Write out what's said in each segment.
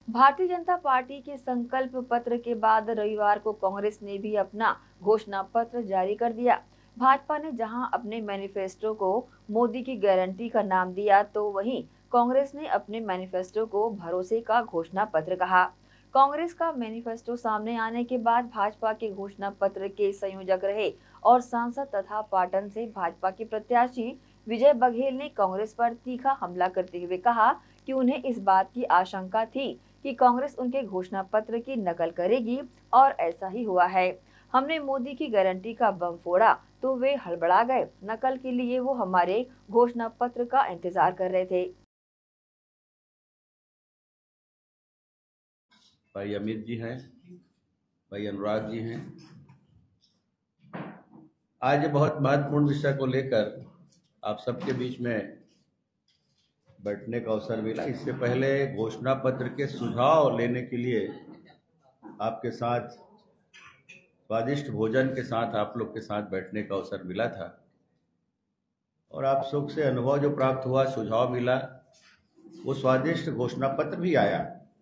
Bharatiya Janata party के संकल्प पत्र के बाद रविवार को कांग्रेस ने भी अपना घोषणा पत्र जारी कर दिया। भाजपा ने जहां अपने मैनिफेस्टो को मोदी की गारंटी का नाम दिया, तो वहीं कांग्रेस ने अपने मैनिफेस्टो को भरोसे का घोषणा पत्र कहा। कांग्रेस का मैनिफेस्टो सामने आने के बाद भाजपा के घोषणा पत्र के संयोजक रहे और सांसद तथा पाटन से भाजपा के प्रत्याशी विजय बघेल ने कांग्रेस पर तीखा हमला करते हुए कहा कि उन्हें इस बात की आशंका थी कि कांग्रेस उनके घोषणा पत्र की नकल करेगी और ऐसा ही हुआ है। हमने मोदी की गारंटी का बम फोड़ा तो वे हड़बड़ा गए। नकल के लिए वो हमारे घोषणा पत्र का इंतजार कर रहे थे। भाई अमित जी हैं, भाई अनुराग जी हैं। आज बहुत महत्वपूर्ण विषय को लेकर आप सबके बीच में बैठने का अवसर मिला। इससे पहले घोषणा पत्र के सुझाव लेने के लिए आपके साथ स्वादिष्ट भोजन के साथ आप लोग के साथ बैठने का अवसर मिला था और आप सब से अनुभव जो प्राप्त हुआ, सुझाव मिला, वो स्वादिष्ट घोषणा पत्र भी आया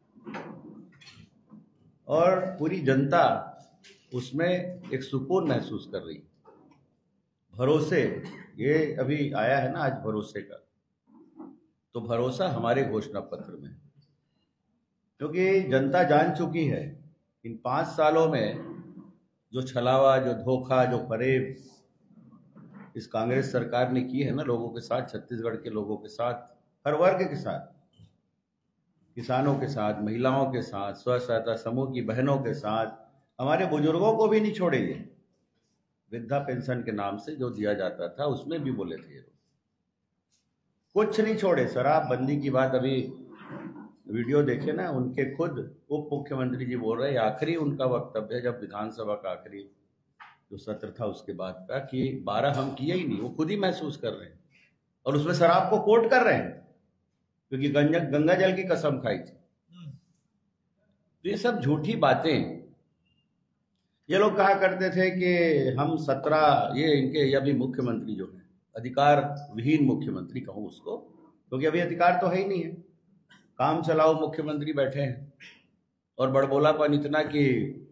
और पूरी जनता उसमें एक सुकून महसूस कर रही। भरोसे, ये अभी आया है ना आज भरोसे का, तो भरोसा हमारे घोषणा पत्र में, क्योंकि जनता जान चुकी है इन 5 सालों में जो छलावा, जो धोखा, जो फरेब इस कांग्रेस सरकार ने की है ना लोगों के साथ, छत्तीसगढ़ के लोगों के साथ, हर वर्ग के साथ, किसानों के साथ, महिलाओं के साथ, स्व सहायता समूह की बहनों के साथ, हमारे बुजुर्गों को भी नहीं छोड़ेंगे। वृद्धा पेंशन के नाम से जो दिया जाता था उसमें भी बोले थे कुछ नहीं छोड़े। शराब बंदी की बात अभी वीडियो देखे ना, उनके खुद उप मुख्यमंत्री जी बोल रहे हैं, आखिरी उनका वक्तव्य जब विधानसभा का आखिरी जो सत्र था उसके बाद का, कि 12 हम किए ही नहीं, वो खुद ही महसूस कर रहे हैं और उसमें शराब को कोट कर रहे हैं क्योंकि गंगा जल की कसम खाई थी। तो ये सब झूठी बातें। ये लोग कहा करते थे कि हम 17, ये इनके ये अभी मुख्यमंत्री जो है, अधिकार विहीन मुख्यमंत्री कहूँ उसको, क्योंकि अभी अधिकार तो है ही नहीं है, काम चलाओ मुख्यमंत्री बैठे हैं और बड़बोलापन इतना कि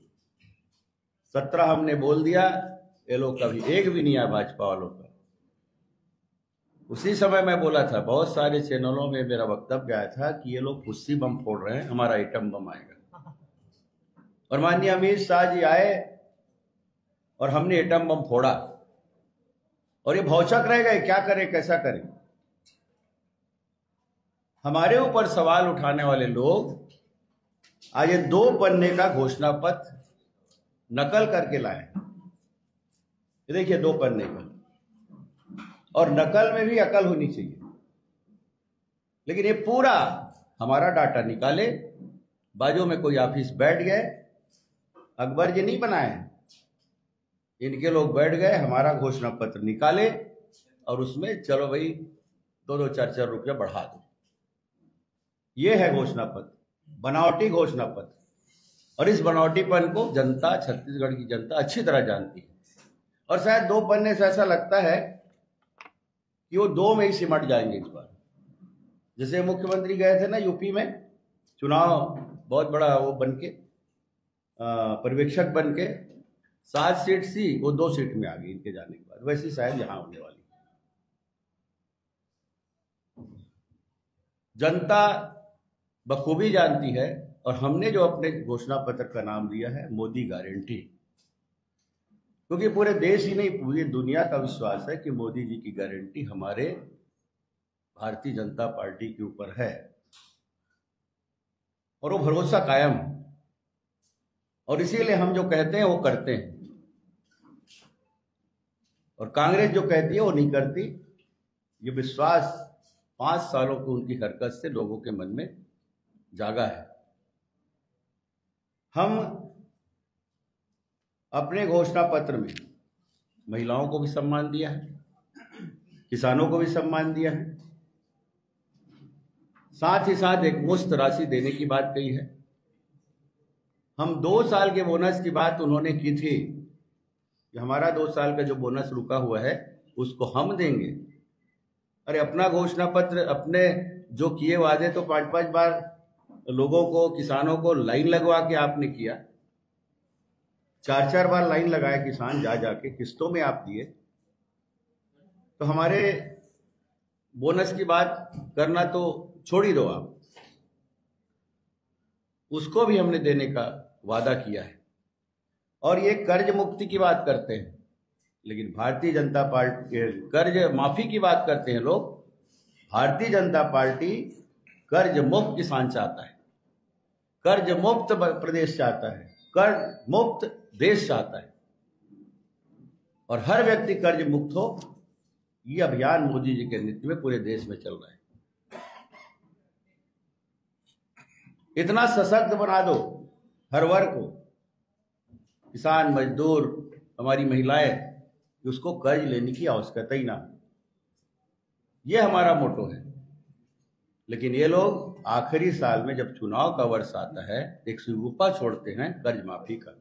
17 हमने बोल दिया, ये लोग कभी एक भी नहीं आया भाजपा वालों का। उसी समय मैं बोला था, बहुत सारे चैनलों में मेरा वक्तव्य आया था कि ये लोग हुस्सी बम फोड़ रहे हैं, हमारा आइटम बम आएगा। और माननीय अमित शाह जी आए और हमने एटम बम फोड़ा और ये भौचक रह गए, क्या करें कैसा करें। हमारे ऊपर सवाल उठाने वाले लोग आज ये 2 पन्ने का घोषणा पत्र नकल करके लाए। ये देखिए 2 पन्ने का, और नकल में भी अकल होनी चाहिए। लेकिन ये पूरा हमारा डाटा निकाले, बाजू में कोई ऑफिस बैठ गए, अकबर जी नहीं बनाए, इनके लोग बैठ गए, हमारा घोषणा पत्र निकाले और उसमें चलो भाई 2-2 4-4 रुपया बढ़ा दो। ये है घोषणा पत्र, बनावटी घोषणा पत्र। और इस बनावटीपन को जनता, छत्तीसगढ़ की जनता अच्छी तरह जानती है। और शायद 2 पन्ने से ऐसा लगता है कि वो 2 में ही सिमट जाएंगे इस बार। जैसे मुख्यमंत्री गए थे ना यूपी में चुनाव, बहुत बड़ा वो बनके पर्यवेक्षक बनके, 7 सीट थी, वो 2 सीट में आ गई इनके जाने के बाद। वैसी शायद यहां होने वाली। जनता बखूबी जानती है और हमने जो अपने घोषणा पत्र का नाम दिया है मोदी गारंटी, क्योंकि पूरे देश ही नहीं पूरी दुनिया का विश्वास है कि मोदी जी की गारंटी हमारे भारतीय जनता पार्टी के ऊपर है और वो भरोसा कायम है। और इसीलिए हम जो कहते हैं वो करते हैं और कांग्रेस जो कहती है वो नहीं करती। ये विश्वास 5 सालों की उनकी हरकत से लोगों के मन में जागा है। हम अपने घोषणा पत्र में महिलाओं को भी सम्मान दिया है, किसानों को भी सम्मान दिया है, साथ ही साथ एक मुश्त राशि देने की बात कही है। हम 2 साल के बोनस की बात उन्होंने की थी कि हमारा 2 साल का जो बोनस रुका हुआ है उसको हम देंगे। अरे अपना घोषणा पत्र, अपने जो किए वादे तो 5-5 बार लोगों को, किसानों को लाइन लगवा के आपने किया, 4-4 बार लाइन लगाए किसान, जा जाके किस्तों में आप दिए। तो हमारे बोनस की बात करना तो छोड़ ही दो आप, उसको भी हमने देने का वादा किया है। और ये कर्ज मुक्ति की बात करते हैं, लेकिन भारतीय जनता पार्टी कर्ज माफी की बात करते हैं लोग। भारतीय जनता पार्टी कर्ज मुक्त किसान चाहता है, कर्ज मुक्त प्रदेश चाहता है, कर्ज मुक्त देश चाहता है, और हर व्यक्ति कर्ज मुक्त हो। ये अभियान मोदी जी के नेतृत्व में पूरे देश में चल रहा है। इतना सशक्त बना दो हर वर्ग को, किसान, मजदूर, हमारी महिलाएं, कि उसको कर्ज लेने की आवश्यकता ही ना। ये हमारा मोटो है। लेकिन ये लोग आखिरी साल में जब चुनाव का वर्ष आता है, एक सुगुप्पा छोड़ते हैं कर्ज माफी का,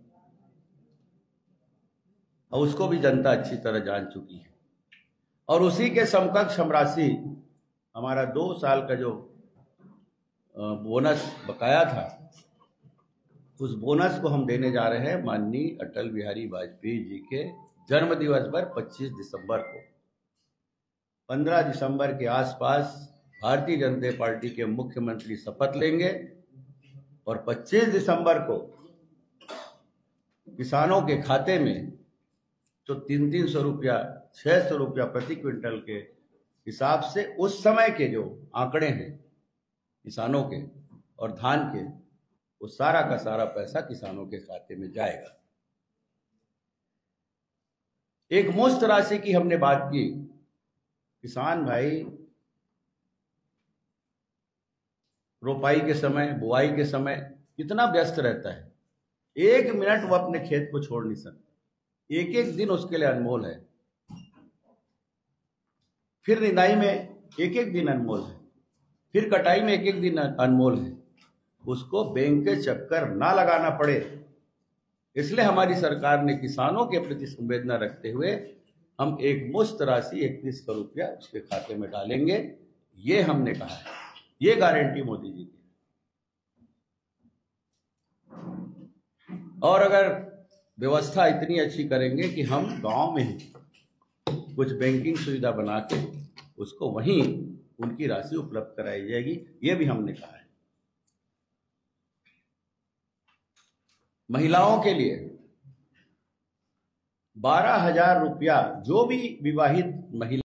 और उसको भी जनता अच्छी तरह जान चुकी है। और उसी के समकक्ष हम राशि, हमारा 2 साल का जो बोनस बकाया था, उस बोनस को हम देने जा रहे हैं माननीय अटल बिहारी वाजपेयी जी के जन्म दिवस पर 25 दिसंबर को। 15 दिसंबर के आसपास भारतीय जनता पार्टी के मुख्यमंत्री शपथ लेंगे, और 25 दिसंबर को किसानों के खाते में तो 300-300 रुपया, 600 रुपया प्रति क्विंटल के हिसाब से उस समय के जो आंकड़े हैं किसानों के और धान के, वो सारा का सारा पैसा किसानों के खाते में जाएगा। एक मुश्त राशि की हमने बात की। किसान भाई रोपाई के समय, बुआई के समय कितना व्यस्त रहता है, 1 मिनट वो अपने खेत को छोड़ नहीं सकता। एक एक दिन उसके लिए अनमोल है। फिर निदाई में एक एक दिन अनमोल है, फिर कटाई में एक एक दिन अनमोल है। उसको बैंक के चक्कर ना लगाना पड़े, इसलिए हमारी सरकार ने किसानों के प्रति संवेदना रखते हुए हम एक मुश्त राशि 3100 रुपया उसके खाते में डालेंगे। ये हमने कहा है, ये गारंटी मोदी जी की। और अगर व्यवस्था इतनी अच्छी करेंगे कि हम गांव में ही कुछ बैंकिंग सुविधा बना के उसको वहीं उनकी राशि उपलब्ध कराई जाएगी, ये भी हमने कहा है। महिलाओं के लिए 12,000 रुपया, जो भी विवाहित महिला